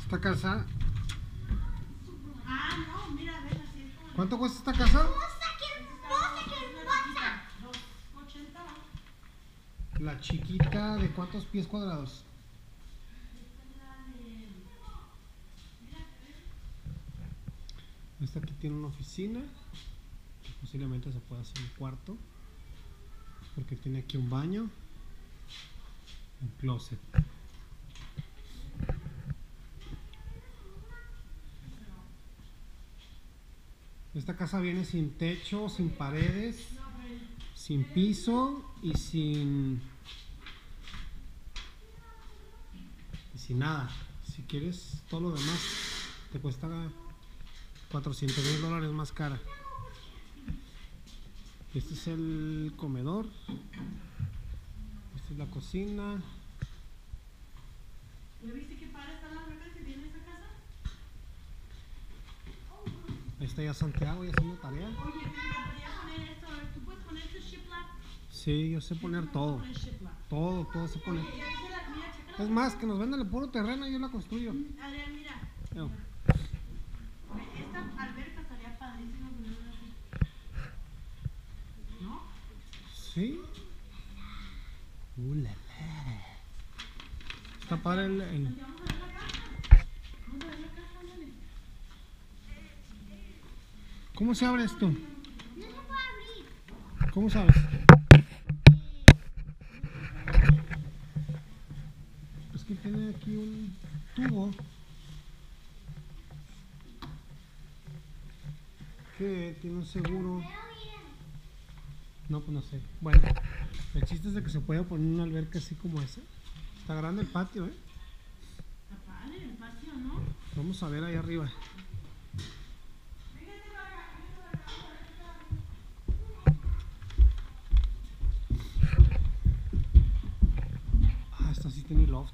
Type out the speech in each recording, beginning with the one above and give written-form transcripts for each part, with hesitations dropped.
Esta casa. Ah, no, mira, ven así es como. ¿Cuánto cuesta esta casa? La chiquita, ¿de cuántos pies cuadrados? Esta aquí tiene una oficina. Posiblemente se pueda hacer un cuarto. Porque tiene aquí un baño. Un closet. Esta casa viene sin techo, sin paredes, sin piso y sin nada. Si quieres todo lo demás te cuesta $400,000 más cara. Este es el comedor. Esta es la cocina. ¿Ya viste qué padre está la alberca que tiene esa casa? Ahí está ya Santiago ya haciendo tarea. Oye, me encantaría poner esto. A ver, ¿tú puedes poner este shiplap? Sí, yo sé poner todo. Todo se pone. Oye, ya viste la mira, chécala. Es más, que nos vendan el puro terreno y yo la construyo. Adrián, mira. No. Esta alberca estaría padrísima ponerla así. ¿No? Sí. La. Está padre el. Vamos a ver la casa. Vamos a ver la casa, ándale. ¿Cómo se abre esto? No se puede abrir. ¿Cómo sabes? Es que tiene aquí un tubo que tiene un seguro. No, pues no sé. Bueno, el chiste es de que se puede poner una alberca así como esa. Está grande el patio, ¿eh? Está padre el patio, ¿no? Vamos a ver ahí arriba. Ah, esta sí tiene loft.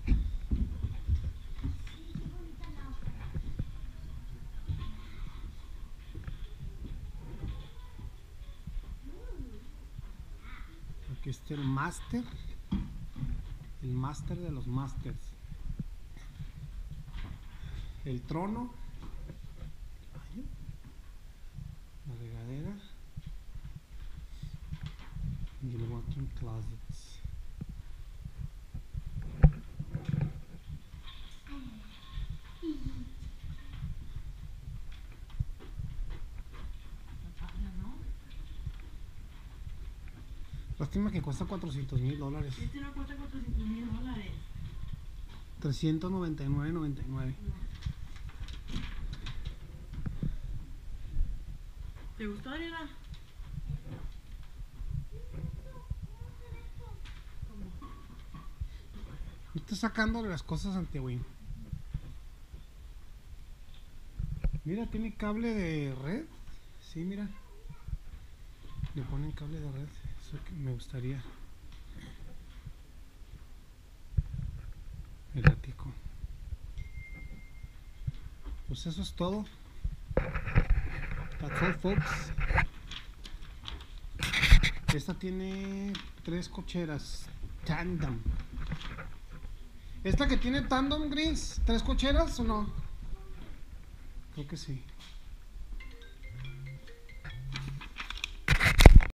Aquí está el máster. El máster de los masters. El trono. La regadera. Y el walk-in closets. Está padre, ¿no? Lástima que cuesta $400,000. Este no cuesta $400,000. 399.99. ¿Te gustó, Adriana? No estás sacándole las cosas ante Win. Mira, tiene cable de red. Sí, mira. Le ponen cable de red. Eso que me gustaría. El ático. Pues eso es todo. That's all, folks. Esta tiene 3 cocheras. Tandem. ¿Esta que tiene tandem, Gris? ¿3 cocheras o no? Creo que sí.